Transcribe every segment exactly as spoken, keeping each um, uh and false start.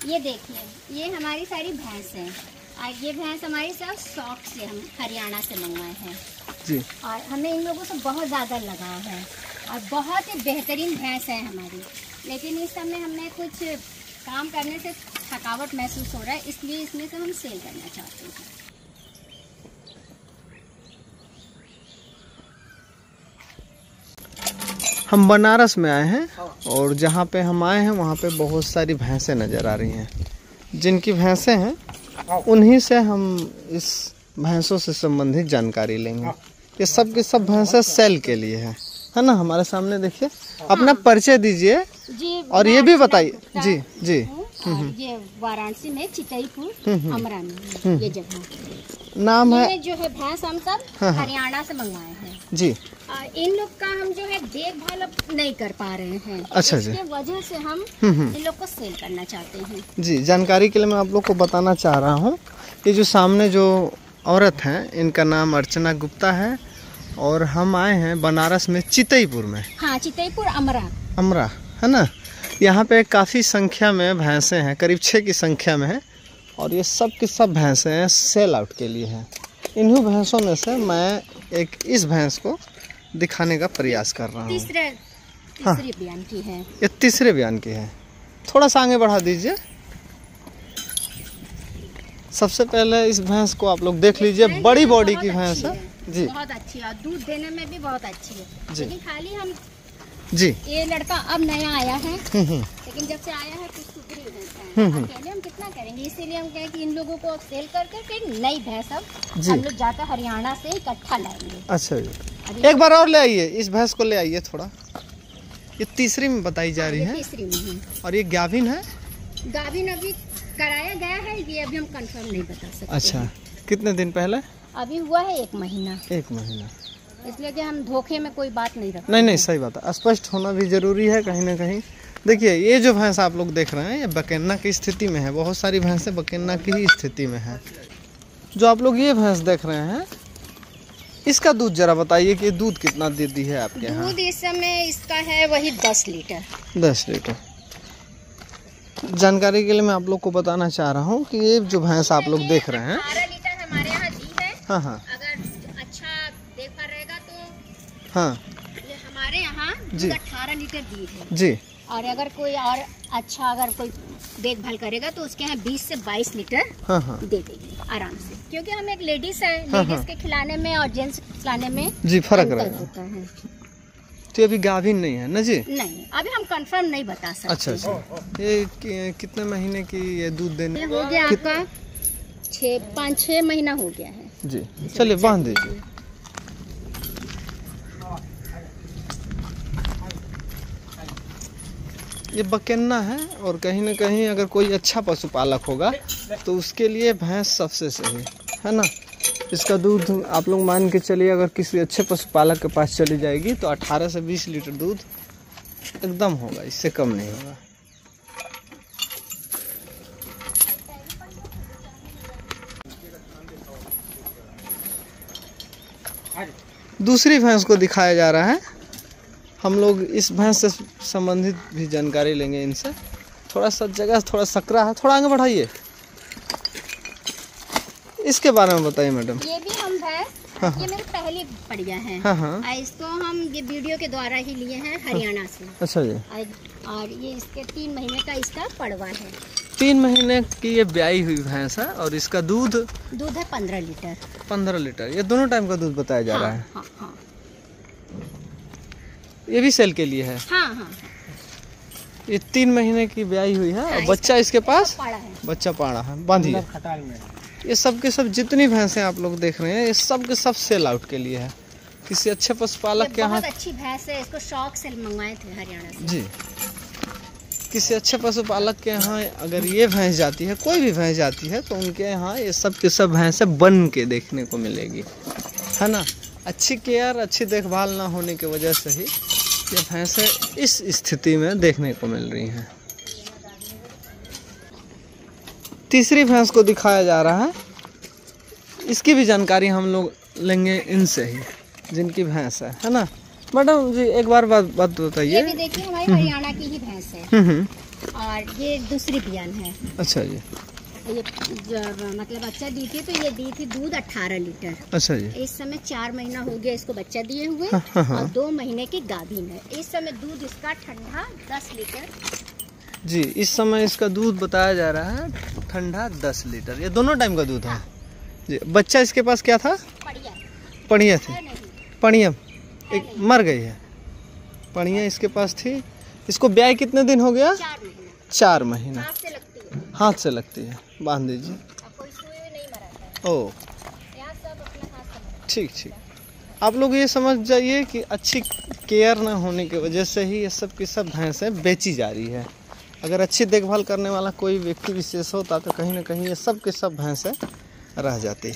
ये देखिए, ये हमारी सारी भैंस है और ये भैंस हमारी सब शौक से हम हरियाणा से मंगवाए हैं जी। और हमें इन लोगों से बहुत ज़्यादा लगाव है और बहुत ही बेहतरीन भैंस है हमारी। लेकिन इस समय हमें कुछ काम करने से थकावट महसूस हो रहा है, इसलिए इसमें से हम सेल करना चाहते हैं। हम बनारस में आए हैं और जहाँ पे हम आए हैं वहाँ पे बहुत सारी भैंसें नज़र आ रही हैं। जिनकी भैंसें हैं उन्हीं से हम इस भैंसों से संबंधित जानकारी लेंगे। ये सब के सब भैंसें सेल के लिए है है ना। हमारे सामने देखिए, अपना परिचय दीजिए जी और ये भी बताइए। जी जी। ये वाराणसी में चितईपुर अमरा में ये जगह नाम है। ये जो है भैंस हम सब हरियाणा से मंगवाए हैं जी। इन लोग का हम जो है देखभाल अब नहीं कर पा रहे हैं। अच्छा जी। इसके वजह से हम इन लोग को सेल करना चाहते हैं। जी, जानकारी के लिए मैं आप लोग को बताना चाह रहा हूँ, ये जो सामने जो औरत हैं इनका नाम अर्चना गुप्ता है और हम आए हैं बनारस में चितईपुर में। हाँ, चितईपुर अमरा अमरा है ना। यहाँ पे काफ़ी संख्या में भैंसें हैं, करीब छः की संख्या में है और ये सब की सब भैंसें सेल आउट के लिए हैं। इन्हीं भैंसों में से मैं एक इस भैंस को दिखाने का प्रयास कर रहा हूँ। तीसरे तीसरे बयान की है। ये तीसरे बयान की है। थोड़ा सा आगे बढ़ा दीजिए। सबसे पहले इस भैंस को आप लोग देख लीजिए, बड़ी बॉडी की भैंस है जी। बहुत अच्छी है, दूध देने में भी बहुत अच्छी है। लेकिन खाली हम जी, ये लड़का अब नया आया है, लेकिन जब से आया है कुछ सुधरी रहता है। अकेले हम कितना करेंगे, इसीलिए हम कहें कि इन लोगों को सेल करके फिर नई भैंस अब हम लोग जाकर हरियाणा से इकट्ठा लाएंगे। अच्छा जी, एक बार और ले आइए, इस भैंस को ले आइए थोड़ा। ये तीसरी में बताई जा रही है। तीसरी में है। और ये गाभिन है। गाभिन अभी कराया गया है, ये अभी हम कंफर्म नहीं बता सकते। अच्छा, कितने दिन पहले? अभी हुआ है एक महीना। एक महीना। इसलिए कि हम धोखे में कोई बात नहीं रखते। नहीं नहीं, सही बात है, स्पष्ट होना भी जरूरी है कहीं ना कहीं। देखिए, ये जो भैंस आप लोग देख रहे हैं ये बकेन्ना की स्थिति में है। बहुत सारी भैंसें बकेन्ना की ही स्थिति में है। जो आप लोग ये भैंस देख रहे हैं, इसका दूध जरा बताइए कि दूध कितना देती है आपके यहाँ? दूध इस समय इसका है वही दस लीटर। दस लीटर। जानकारी के लिए मैं आप लोग को बताना चाह रहा हूँ कि ये जो भैंस आप लोग देख रहे हैं, अठारह लीटर हमारे यहाँ दी है। हाँ हाँ, अगर अच्छा देखभाल रहेगा तो हाँ ये हमारे यहाँ जी अठारह लीटर दी है जी। और अगर कोई और अच्छा अगर कोई देखभाल करेगा तो उसके यहाँ बीस से बाईस लीटर हाँ हाँ दे देगी आराम से। क्योंकि हम एक लेडीज है, हाँ लेडीज हाँ। के खिलाने में और जेंट्स के खिलाने में जी फर्क अंतर रहेगा। होता है। तो अभी गाभिन नहीं है ना जी? नहीं, अभी हम कंफर्म नहीं बता सकते। अच्छा अच्छा। ये कि, कितने महीने की ये दूध देने? ये हो गया आपका छः पाँच छः महीना हो गया है जी। चलिए बांध दीजिए। ये बकेन्ना है और कहीं ना कहीं अगर कोई अच्छा पशुपालक होगा तो उसके लिए भैंस सबसे सही है ना। इसका दूध आप लोग मान के चलिए, अगर किसी अच्छे पशुपालक के पास चली जाएगी तो अठारह से बीस लीटर दूध एकदम होगा, इससे कम नहीं होगा। दूसरी भैंस को दिखाया जा रहा है। हम लोग इस भैंस से संबंधित भी जानकारी लेंगे इनसे। थोड़ा सा जगह थोड़ा सकरा है, थोड़ा आगे बढ़ाइए। इसके बारे में बताइए मैडम। ये भी हम भैंस, हाँ, ये मेरी पहली बढ़िया है। हाँ हाँ। इसको हम ये वीडियो के द्वारा ही लिए हैं हरियाणा से। अच्छा जी। और ये इसके तीन महीने का इसका पड़वा है। तीन महीने की ये ब्याई हुई भैंस है और इसका दूध दूध है पंद्रह लीटर। पंद्रह लीटर। ये दोनों टाइम का दूध बताया जा हाँ, रहा है। हाँ, हाँ। ये भी सेल के लिए है। हाँ, हाँ। ये तीन महीने की ब्याई हुई है और बच्चा इसके पास पाड़ा है। बच्चा पाड़ा है। बांधिए। ये सब के सब जितनी भैंसें आप लोग देख रहे हैं ये सब के सब सेल आउट के लिए है। किसी अच्छे पशुपालक के यहाँ। बहुत अच्छी भैंस है, इसको शौक से मंगवाए थे हरियाणा से। जी। किसी अच्छे पशुपालक के यहाँ अगर ये भैंस जाती है, कोई भी भैंस जाती है, तो उनके यहाँ ये सब के सब भैंसें बन के देखने को मिलेगी, है ना। अच्छी केयर, अच्छी देखभाल ना होने की वजह से ही ये भैंसें इस स्थिति में देखने को मिल रही हैं। तीसरी भैंस को दिखाया जा रहा है। इसकी भी जानकारी हम लोग लेंगे इनसे ही, जिनकी भैंस है है ना। मैडम जी एक बार बात बात बताइए। ये भी देखिए हमारी हरियाणा की ही भैंस है। और ये दूसरी बियान है। अच्छा जी। ये जब मतलब बच्चा दी थी तो ये दी थी दूध अठारह लीटर। अच्छा जी। इस समय चार महीना हो गया इसको बच्चा दिए हुए। हाँ, हाँ, हाँ। और दो महीने की गाभिन है। इस समय दूध इसका ठंडा दस लीटर। जी, इस समय इसका दूध बताया जा रहा है ठंडा दस लीटर। ये दोनों टाइम का दूध है। जी। बच्चा इसके पास क्या था? पड़िया पड़िया थी। पड़िया एक मर गई है। पड़िया इसके पास थी। इसको ब्याह कितने दिन हो गया? चार महीना। चार महीना। हाथ से लगती है। हाथ से लगती है। बांध दीजिए। कोई सुई नहीं मराता है। ओ यहाँ सब अपना हाथ से। ठीक ठीक। आप लोग ये समझ जाइए कि अच्छी केयर ना होने की वजह से ही ये सब की सब भैंसें बेची जा रही है। अगर अच्छी देखभाल करने वाला कोई व्यक्ति विशेष होता तो कहीं ना कहीं ये सब के सब भैंसें रह जाती।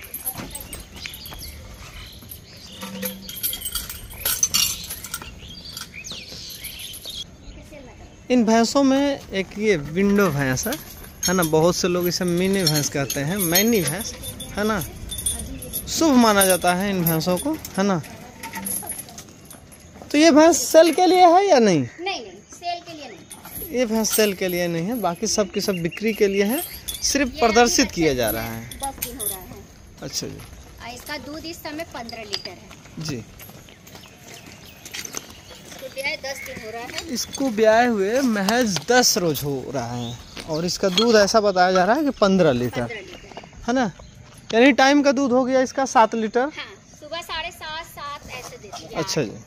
इन भैंसों में एक ये विंडो भैंस है है ना। बहुत से लोग इसे मिनी भैंस कहते हैं, मैनी भैंस है ना। शुभ माना जाता है इन भैंसों को, है ना। तो ये भैंस सेल के लिए है या नहीं? नहीं नहीं, सेल के लिए नहीं। ये भैंस सेल के लिए नहीं है, बाकी सब की सब बिक्री के लिए है। सिर्फ प्रदर्शित किया जा रहा है। दस दिन हो रहा है। अच्छा जी। और इसका दूध इस समय पंद्रह लीटर है। जी। ब्याह दस दिन हो रहा है। इसको ब्याह हुए महज दस रोज हो रहा है और इसका दूध ऐसा बताया जा रहा है कि पंद्रह लीटर है ना। यानी टाइम का दूध हो गया इसका सात लीटर। हाँ, सुबह साढ़े सात सात ऐसे देती है। अच्छा जी।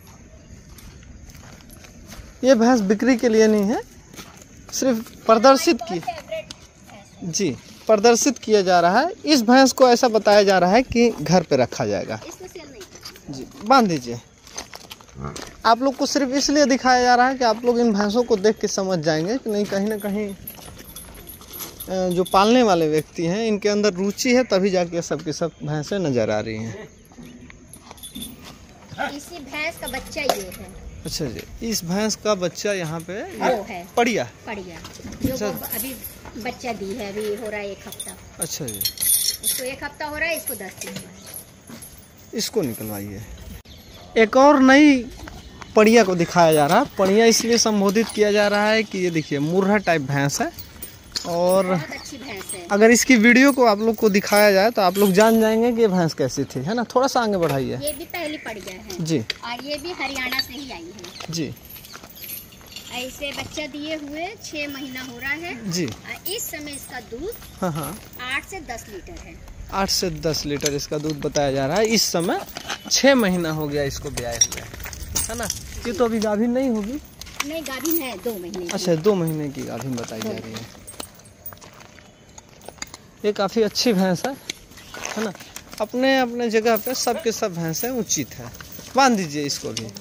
ये भैंस बिक्री के लिए नहीं है, सिर्फ प्रदर्शित की। जी, प्रदर्शित किया जा रहा है। इस भैंस को ऐसा बताया जा रहा है कि घर पे रखा जाएगा। इसको सेल नहीं। जी, बांध दीजिए। आप लोग को सिर्फ इसलिए दिखाया जा रहा है कि आप लोग इन भैंसों को देख के समझ जाएंगे कि नहीं, कहीं ना कहीं जो पालने वाले व्यक्ति हैं इनके अंदर रुचि है, तभी जाके सब की सब भैंसें नजर आ रही हैं। इसी भैंस का बच्चा ये है। अच्छा जी। इस भैंस का बच्चा यहाँ पे वो है पड़िया पड़िया जो अच्छा। वो अभी बच्चा दी है, अभी हो रहा है एक हफ्ता। अच्छा जी। इसको एक हफ्ता हो रहा है, इसको दस दिन हुआ है। इसको निकलवाइए। एक और नई पड़िया को दिखाया जा रहा है। पड़िया इसलिए संबोधित किया जा रहा है कि ये देखिए मुर्रा टाइप भैंस है और बहुत अच्छी भैंस है। अगर इसकी वीडियो को आप लोग को दिखाया जाए तो आप लोग जान जाएंगे कि ये भैंस कैसी थी, है ना। थोड़ा सा आगे बढ़ाइए। ये भी पहली पड़िया है जी। और ये भी हरियाणा से ही आई है। जी। ऐसे बच्चा दिए हुए छह महीना हो रहा है। जी। और इस समय इसका दूध हाँ हाँ आठ से दस लीटर है। आठ से दस लीटर इसका दूध बताया जा रहा है। इस समय छः महीना हो गया इसको ब्याह हुआ, है ना। ये तो अभी गाभिन नहीं होगी। नहीं, गाभिन है, दो महीने की। अच्छा, दो महीने की गाभिन बताई जा रही है। ये काफ़ी अच्छी भैंस है, है ना। अपने अपने जगह पे सब के सब भैंसें उचित है। बांध दीजिए इसको भी।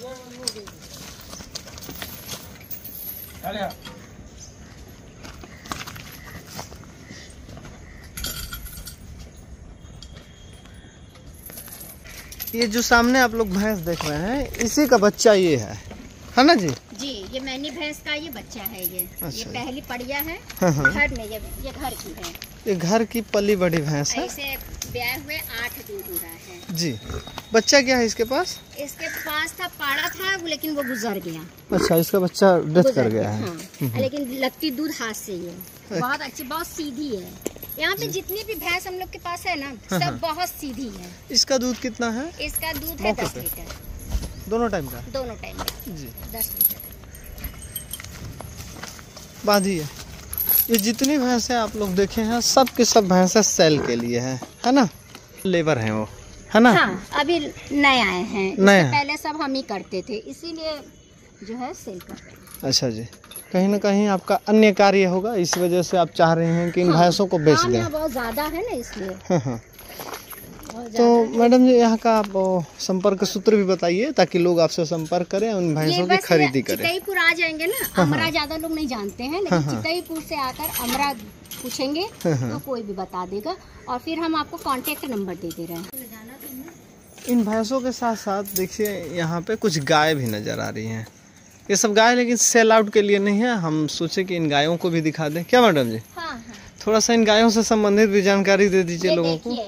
ये जो सामने आप लोग भैंस देख रहे हैं इसी का बच्चा ये है, है ना जी। जी, ये मैनी भैंस का ये बच्चा है। ये अच्छा। ये पहली पड़िया है। हाँ हाँ। घर में ये ये घर की है। ये घर की पली बड़ी भैंस है। ऐसे ब्याह हुए आठ दिन हो रहा है। जी। बच्चा क्या है इसके पास? इसके पास था, पाड़ा था, लेकिन वो गुजर गया। अच्छा, इसका बच्चा डेथ कर गया है। हाँ। लेकिन लगती दूध हाथ से ही है। बहुत अच्छी, बहुत सीधी है। यहाँ पे जितनी भी भैंस हम लोग के पास है ना, सब बहुत सीधी है। इसका दूध कितना है? इसका दूध है दस लीटर। दोनों टाइम का? दोनों टाइम का जी। दस लीटर। बांधिए। ये जितनी भैंसें आप लोग देखे हैं सब के सब भैंसें सेल के लिए है, है ना। लेबर हैं वो, है ना। हाँ, अभी नए आए हैं। नए इससे पहले सब हम ही करते थे, इसीलिए जो है सेल करते हैं। अच्छा जी। कहीं ना कहीं आपका अन्य कार्य होगा, इस वजह से आप चाह रहे हैं कि इन हाँ, भैंसों को बेच काम दें। यहाँ बहुत ज्यादा है ना, इसलिए। हाँ हाँ। बहुत तो ज्यादा है। मैडम जी यहाँ का आप ओ, संपर्क सूत्र भी बताइए ताकि लोग आपसे संपर्क करें, उन भैंसों ये की बस खरीदी करें। चितईपुर आ जाएंगे ना। हाँ, अमरा हाँ। ज्यादा लोग नहीं जानते हैं, लेकिन हाँ, हाँ। चितईपुर से आकर अमरा पूछेंगे हाँ, हाँ। तो कोई भी बता देगा। और फिर हम आपको कांटेक्ट नंबर दे दे रहे हैं। इन भैंसों के साथ साथ देखिए यहाँ पे कुछ गाय भी नजर आ रही हैं। ये सब गाय लेकिन सेल आउट के लिए नहीं है। हम सोचे कि इन गायों को भी दिखा दें, क्या मैडम जी। हाँ, हाँ। थोड़ा सा इन गायों से संबंधित भी जानकारी दे दीजिए ये लोगों को। देखिए,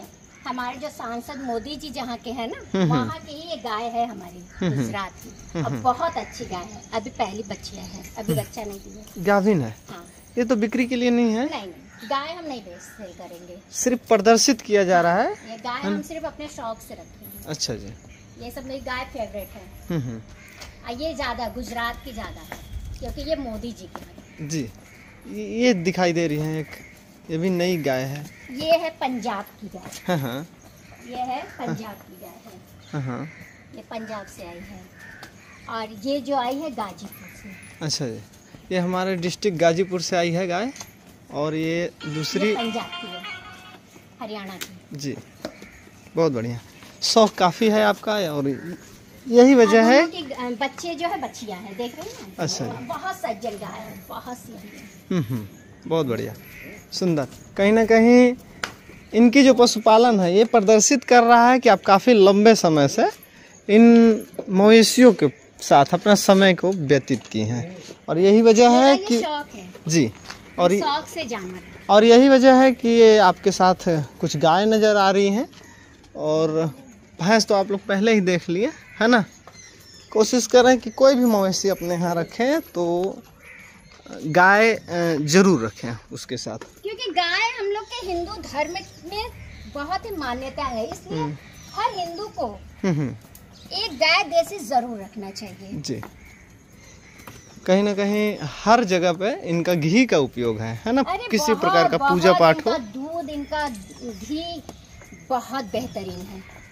हमारे जो सांसद मोदी जी जहाँ के हैं ना, वहाँ की ही ये गाय है हमारी, गुजरात की। अब बहुत अच्छी गाय है, अभी पहली बच्चियाँ है, अभी बच्चा नहीं दिया। गाभिन है? हाँ। ये तो बिक्री के लिए नहीं है? नहीं नहीं, गाय हम नहीं बेच सेल करेंगे, सिर्फ प्रदर्शित किया जा रहा है। ये गाय हम सिर्फ अपने शौक से रखेंगे। अच्छा जी। ये सब मेरी गाय फेवरेट है। हम्म हम्म। और ये ज्यादा गुजरात की ज्यादा है, क्योंकि ये मोदी जी की है। जी, ये दिखाई दे रही है एक, ये भी नई गाय है। ये है पंजाब की गाय। हाँ हाँ। ये है पंजाब की गाय है। हाँ हाँ। ये पंजाब से आई है, और ये जो आई है गाजीपुर से। अच्छा जी, ये हमारे डिस्ट्रिक्ट गाजीपुर से आई है गाय, और ये दूसरी ये पंजाब की है, हरियाणा की। जी, बहुत बढ़िया। शौक काफ़ी है आपका, और यही वजह है कि बच्चे जो है बच्चियां हैं, देख रहे हैं ना। अच्छा। बहुत सज्जन गाय है, बहुत सीधी है। हम्म हम्म, बहुत बढ़िया, सुंदर। कहीं ना कहीं इनकी जो पशुपालन है ये प्रदर्शित कर रहा है कि आप काफ़ी लंबे समय से इन मवेशियों के साथ अपना समय को व्यतीत की हैं, और यही वजह है कि शौक है जी, और शौक से जानवर है। और यही वजह है कि ये आपके साथ कुछ गाय नज़र आ रही हैं, और भैंस तो आप लोग पहले ही देख लिए है ना। कोशिश करें कि कोई भी मवेशी अपने यहाँ रखें तो गाय जरूर रखें उसके साथ, क्योंकि गाय हम लोग के हिंदू धर्म में बहुत ही मान्यता है, इसलिए हर हिंदू को एक गाय देसी जरूर रखना चाहिए। जी, कहीं ना कहीं हर जगह पे इनका घी का उपयोग है है ना, किसी प्रकार का पूजा पाठ हो, दूध, इनका घी बहुत बेहतरीन है।